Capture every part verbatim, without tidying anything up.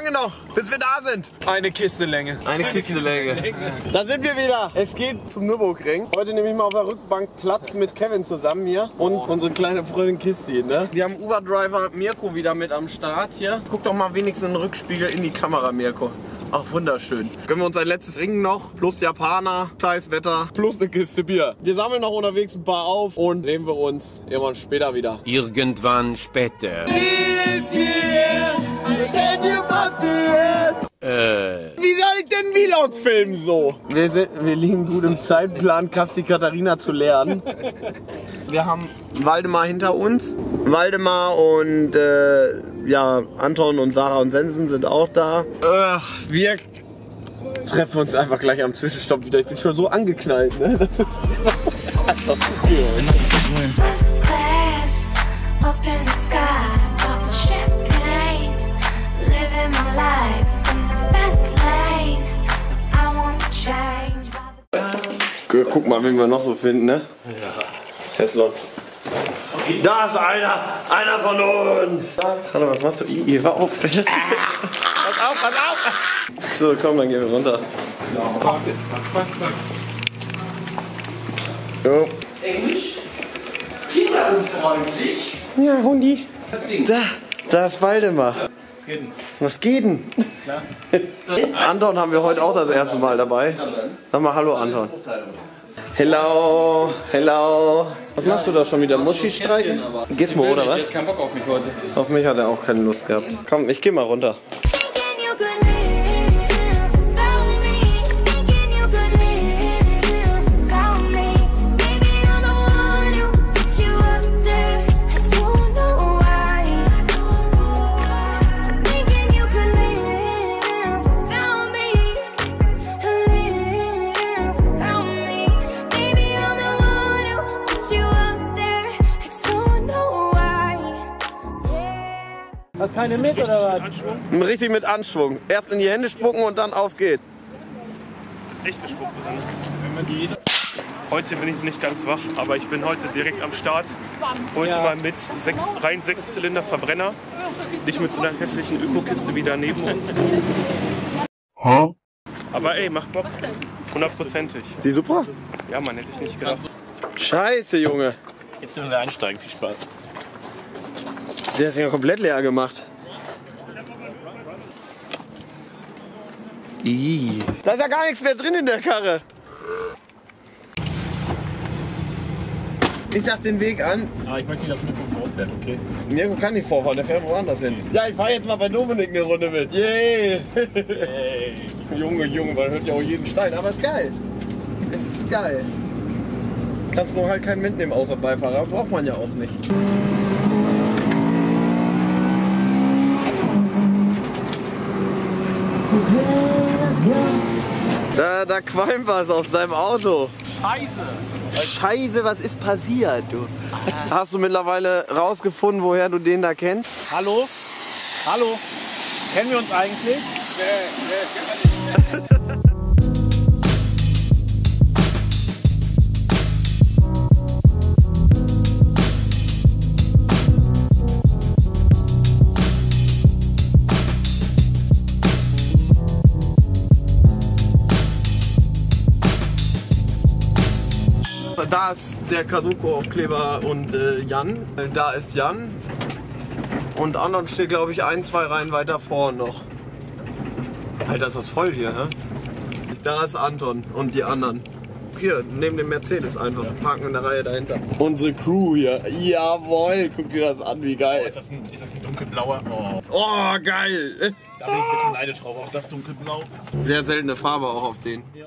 lange noch, bis wir da sind? Eine Kiste Länge. Eine, Eine Kiste Länge. Da sind wir wieder. Es geht zum Nürburgring. Heute nehme ich mal auf der Rückbank Platz mit Kevin zusammen hier und unsere kleine Freundin Kisti. Ne? Wir haben Uber-Driver Mirko wieder mit am Start hier. Guck doch mal wenigstens in den Rückspiegel in die Kamera, Mirko. Ach, wunderschön. Gönnen wir uns ein letztes Ring noch, plus Japaner, scheiß Wetter, plus eine Kiste Bier. Wir sammeln noch unterwegs ein paar auf und sehen wir uns irgendwann später wieder. Irgendwann später. Äh. Wie soll ich denn Vlog filmen so? Wir, sind, wir liegen gut im Zeitplan, Kasti Katharina zu lernen. Wir haben Waldemar hinter uns. Waldemar und äh, ja, Anton und Sarah und Sensen sind auch da. Äh, wir treffen uns einfach gleich am Zwischenstopp wieder. Ich bin schon so angeknallt, ne? Das ist einfach zu viel. Guck mal, wen wir noch so finden, ne? Ja. Heslon. Da ist einer! Einer von uns! Hallo, was machst du? I, hör auf! Pass auf, pass auf! So, komm, dann gehen wir runter. Jo. Englisch? Kinderunfreundlich? Ja, Hundi. Da, da ist Waldemar. Was geht denn? Was geht denn? Klar. Anton haben wir heute auch das erste Mal dabei. Sag mal Hallo, Anton. Hello, hello. Was machst du da schon wieder? Muschi streichen? Gizmo oder was? Ich hab keinen Bock auf mich heute. Auf mich hat er auch keine Lust gehabt. Komm, ich geh mal runter. Hast keine mit oder was? Richtig mit Anschwung. Erst in die Hände spucken und dann auf geht's. Das ist echt gespuckt, oder? Heute bin ich nicht ganz wach, aber ich bin heute direkt am Start. Heute ja. mal mit sechs, rein sechs Zylinder Verbrenner. Nicht mit so einer hässlichen Öko-Kiste wie da neben uns. Hä? Aber ey, macht Bock. Hundertprozentig. Die super? Ja, man, hätte ich nicht gedacht. Scheiße, Junge. Jetzt dürfen wir einsteigen. Viel Spaß. Der ist ja komplett leer gemacht. Ih. Da ist ja gar nichts mehr drin in der Karre. Ich sag den Weg an. Ah, ich möchte nicht, dass Mirko vorfährt, okay? Mirko kann nicht vorfahren, der fährt woanders hin. Ja, ich fahr jetzt mal bei Dominik eine Runde mit. Yay! Hey. Junge, Junge, man hört ja auch jeden Stein, aber ist geil. Es ist geil. Kannst nur halt keinen mitnehmen außer Beifahrer, braucht man ja auch nicht. Da, da qualmt was aus deinem Auto. Scheiße! Scheiße, was ist passiert, du? Hast du mittlerweile rausgefunden, woher du den da kennst? Hallo? Hallo? Kennen wir uns eigentlich? Nee, nee, kennen wir nicht. Da ist der Kasuko-Aufkleber und äh, Jan. Da ist Jan. Und Anton steht, glaube ich, ein, zwei Reihen weiter vorne noch. Alter, ist das voll hier, hä? Da ist Anton und die anderen. Hier, neben dem Mercedes einfach. Parken in der Reihe dahinter. Unsere Crew hier. Jawohl, guck dir das an, wie geil. Oh, ist, das ein, ist das ein dunkelblauer? Oh. Oh, geil. Da bin ich ein bisschen neidisch drauf, auf das dunkelblau. Sehr seltene Farbe auch auf den. Ja.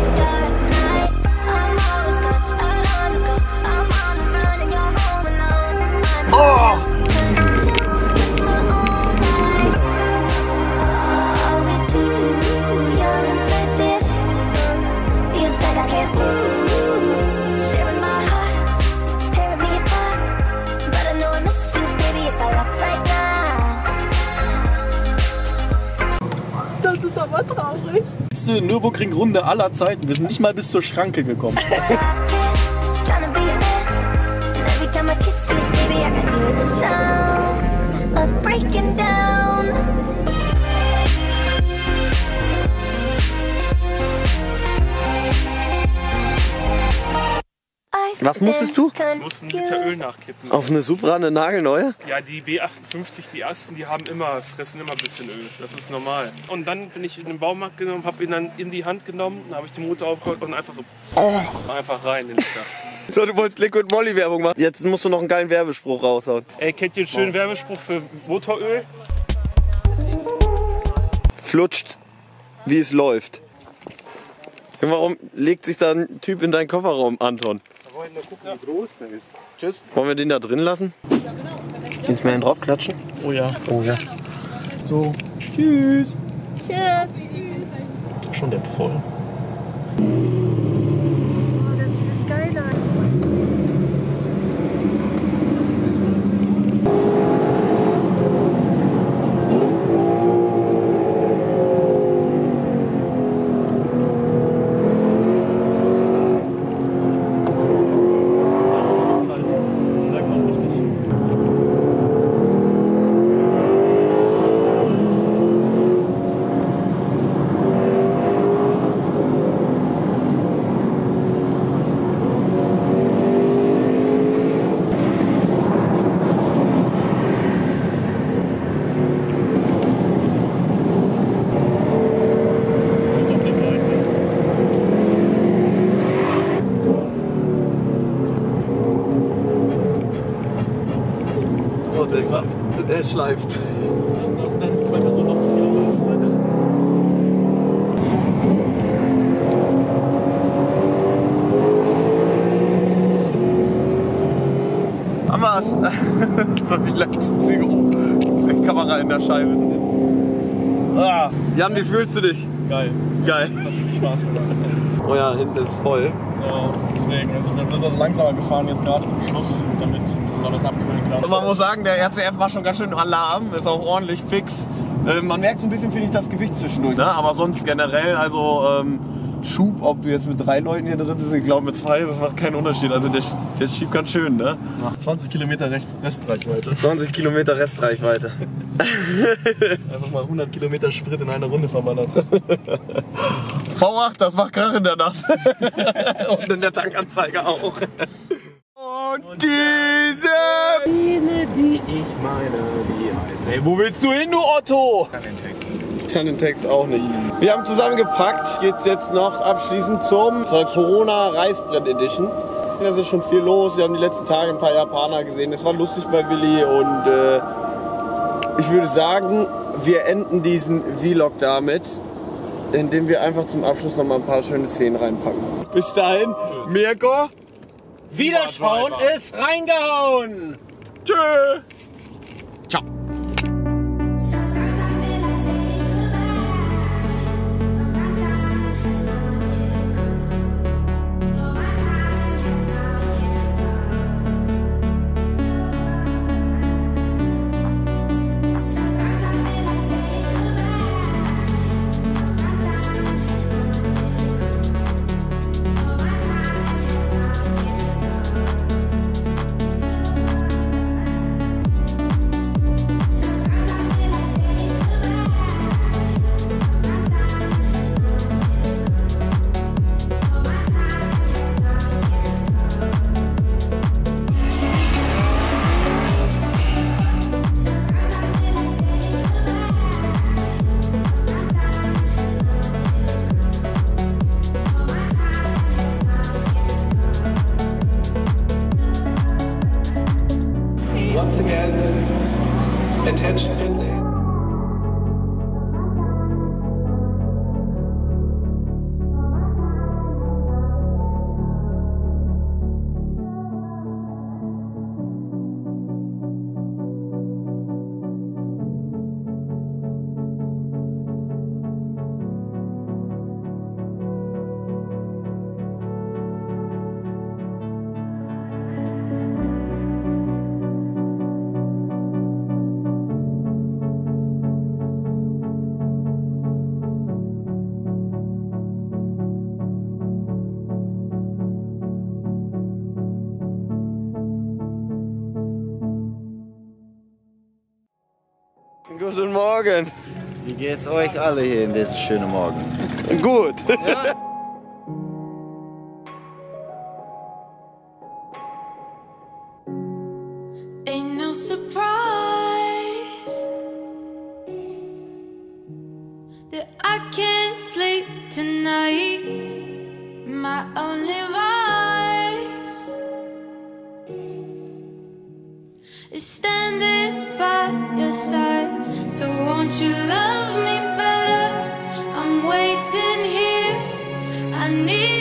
I'm on the run and go home alone. schnellste Nürburgring-Runde aller Zeiten. Wir sind nicht mal bis zur Schranke gekommen. Was musstest du? Ich muss einen Liter Öl nachkippen. Auf eine Supra, eine nagelneue? Ja, die B achtundfünfzig, die ersten, die haben immer, fressen immer ein bisschen Öl. Das ist normal. Und dann bin ich in den Baumarkt genommen, habe ihn dann in die Hand genommen, dann habe ich den Motor aufgerollt und einfach so einfach rein in den Liter. So, du wolltest Liquid Molly Werbung machen. Jetzt musst du noch einen geilen Werbespruch raushauen. Ey, kennt ihr einen schönen Werbespruch für Motoröl? Flutscht, wie es läuft. Warum legt sich da ein Typ in deinen Kofferraum, Anton? Wir wollen nur gucken, wie groß der ist. Tschüss. Wollen wir den da drin lassen? Kannst du mir einen draufklatschen? Oh ja. Oh ja. So. Tschüss. Tschüss. Schon der voll. Oh, that's the skyline. Das lag noch richtig. Oh, der Saft. Der schleift. Da sind dann zwei Personen noch zu viel auf der anderen Seite. Haben wir's. So die letzten Züge. Oh, die Kamera in der Scheibe drin. Ah, Jan, wie fühlst du dich? Geil. Geil. Das hat richtig Spaß gemacht. Oh ja, hinten ist voll. Ja, deswegen. Also wir sind langsamer gefahren jetzt gerade zum Schluss, damit ich ein bisschen alles abkühlen kann. Und man muss sagen, der R C F war schon ganz schön Alarm, ist auch ordentlich fix. Äh, man merkt so ein bisschen, finde ich, das Gewicht zwischendurch. Ne? Aber sonst generell, also ähm, Schub, ob du jetzt mit drei Leuten hier drin sitzt, ich glaube mit zwei, das macht keinen Unterschied. Also der, der schiebt ganz schön, ne? zwanzig Kilometer Rest, Restreichweite. zwanzig Kilometer Restreichweite. Einfach mal hundert Kilometer Sprit in einer Runde verballert. V acht, das macht Krach in der Nacht. Und in der Tankanzeige auch. Und diese... Biene, die ich meine, die heißt. Hey, wo willst du hin, du Otto? Ich kann den Text auch nicht. Wir haben zusammengepackt, geht's jetzt noch abschließend zum zur Corona Reisbrett Edition. Es ist schon viel los, wir haben die letzten Tage ein paar Japaner gesehen. Es war lustig bei Willi und äh, ich würde sagen, wir enden diesen Vlog damit, indem wir einfach zum Abschluss noch mal ein paar schöne Szenen reinpacken. Bis dahin, Mirko. Wiederschauen ist reingehauen! Tschö. Ciao. Once again, attention please. Guten Morgen. Wie geht's euch alle hier in diesem schönen Morgen? Gut. Ja. Ain't no surprise that I can't sleep tonight. My only vice is standing by your side. So won't you love me better? I'm waiting here. I need